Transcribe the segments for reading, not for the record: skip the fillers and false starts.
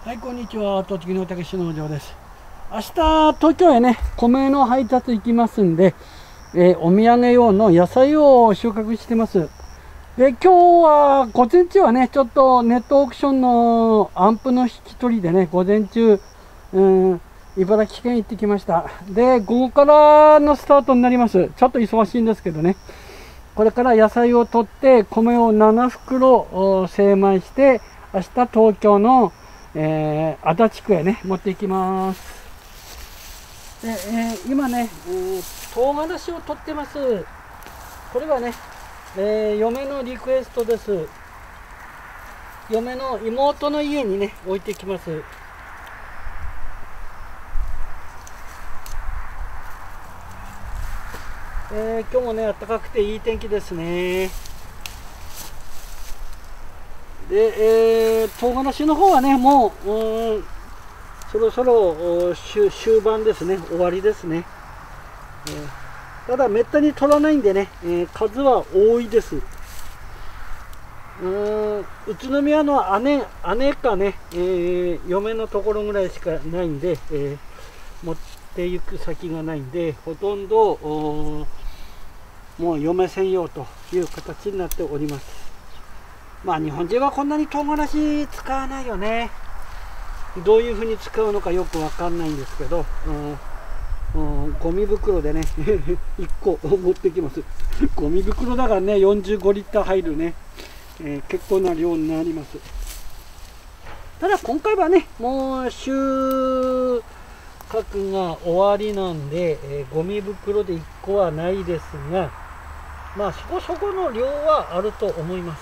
はい、こんにちは。栃木のたけし農場です。明日、東京へね、米の配達行きますんで、お土産用の野菜を収穫してます。で、今日は、午前中はね、ちょっとネットオークションのアンプの引き取りでね、午前中、茨城県行ってきました。で、午後からのスタートになります。ちょっと忙しいんですけどね。これから野菜を取って、米を7袋精米して、明日東京の足立区へね持っていきます。で、今ね、唐辛子を取ってます。これはね、嫁のリクエストです。嫁の妹の家にね置いてきます。今日もね暖かくていい天気ですね。で、唐辛子の方はね、もう、そろそろ終盤ですね、終わりですね。ただ、めったに取らないんでね、数は多いです。宇都宮の姉かね、嫁のところぐらいしかないんで、持っていく先がないんで、ほとんどもう嫁専用という形になっております。まあ日本人はこんなに唐辛子使わないよね。どういうふうに使うのかよくわかんないんですけど、ゴミ袋でね1個持ってきます。ゴミ袋だからね45リッター入るね、結構な量になります。ただ今回はねもう収穫が終わりなんで、ゴミ袋で1個はないですが、まあそこそこの量はあると思います。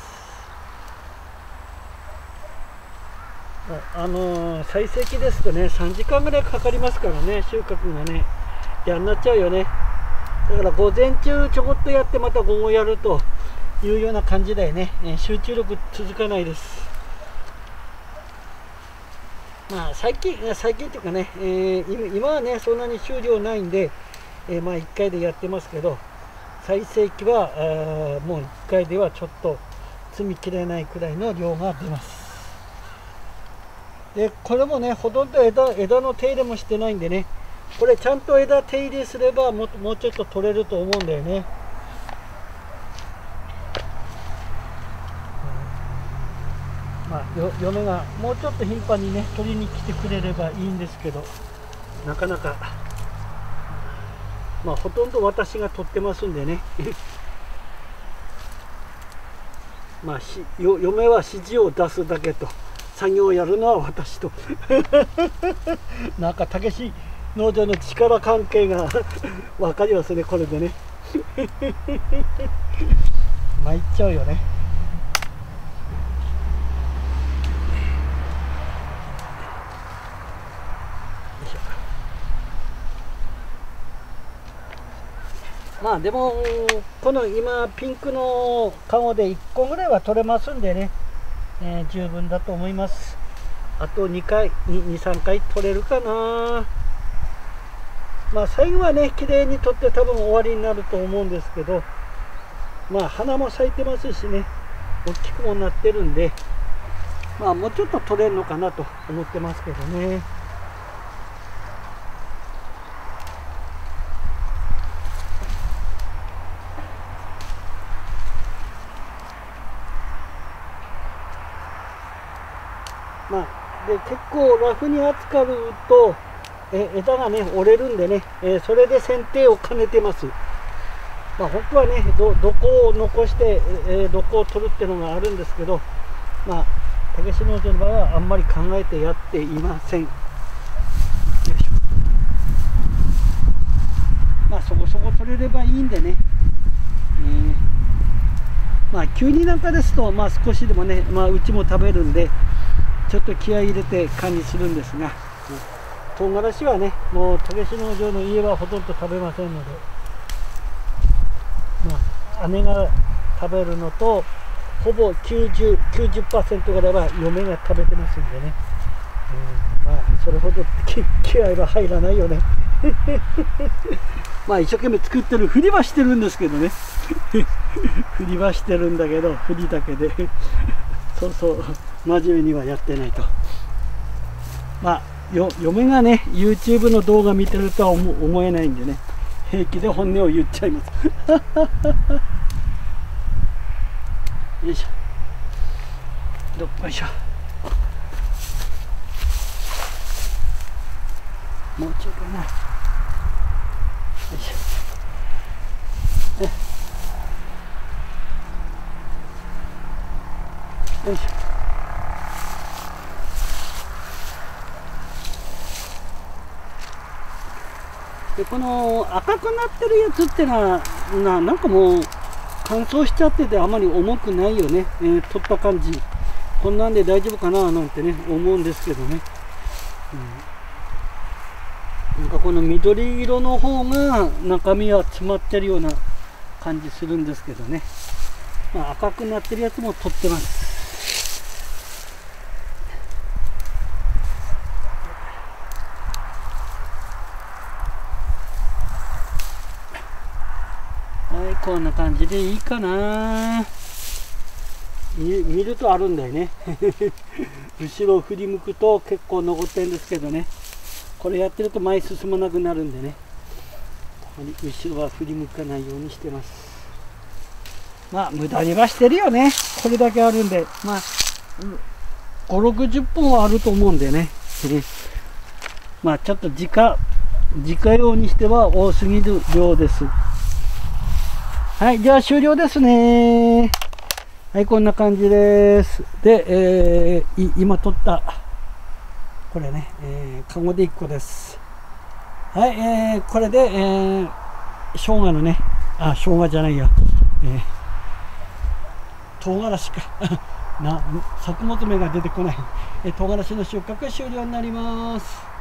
最盛期ですとね3時間ぐらいかかりますからね、収穫がね嫌になっちゃうよね。だから午前中ちょこっとやってまた午後やるというような感じだよね。集中力続かないです。まあ最近っていうかね、今はねそんなに収量ないんで、まあ1回でやってますけど、最盛期はもう1回ではちょっと積みきれないくらいの量が出ます。でこれもねほとんど枝の手入れもしてないんでね、これちゃんと枝手入れすればもうちょっと取れると思うんだよね。まあ嫁がもうちょっと頻繁にね取りに来てくれればいいんですけど、なかなかまあほとんど私が取ってますんでねまあ嫁は指示を出すだけと、作業をやるのは私となんかたけし農場の力関係が分かりますね、これでね参っちゃうよね。まあでもこの今ピンクのカゴで1個ぐらいは取れますんでね、十分だと思います。あと2回3回取れるかな。まあ最後はね綺麗に取って多分終わりになると思うんですけど、まあ花も咲いてますしね大きくもなってるんで、まあもうちょっと取れるのかなと思ってますけどね。まあ、で結構ラフに扱うと枝がね折れるんでね、それで剪定を兼ねてます。まあ、本当はねどこを残して、どこを取るっていうのがあるんですけど、まあたけし農場の場合はあんまり考えてやっていません。まあそこそこ取れればいいんでね、まあ急になんかですとまあ少しでもね、まあうちも食べるんでちょっと気合い入れて管理するんですが、唐辛子はねもうたけし農場の家はほとんど食べませんので、まあ姉が食べるのとほぼ 90% ぐらいは嫁が食べてますんでね、まあそれほど気合いは入らないよねまあ一生懸命作ってるふりはしてるんですけどねふりはしてるんだけどふりだけでそう真面目にはやってないと。 まあ嫁がね YouTube の動画見てるとは思えないんでね、平気で本音を言っちゃいますよいしょ、どっこいしょ、もうちょいかな、よいしょ、よいしょ。でこの赤くなってるやつってのはなんかもう乾燥しちゃっててあまり重くないよね、取った感じ、こんなんで大丈夫かななんてね思うんですけどね、なんかこの緑色の方が中身は詰まってるような感じするんですけどね、まあ、赤くなってるやつも取ってます。はい、こんな感じでいいかな。見るとあるんだよね後ろを振り向くと結構残ってるんですけどね、これやってると前進まなくなるんでね、後ろは振り向かないようにしてます。まあ無駄にはしてるよね、これだけあるんで、まあ5、60本はあると思うんでねまあちょっと自家用にしては多すぎる量です。はい、じゃあ終了ですね。はい、こんな感じです。で、今取ったこれね、カゴで1個です。はい、これで、生姜のね、生姜じゃないや、唐辛子か作物芽が出てこない、唐辛子の収穫終了になります。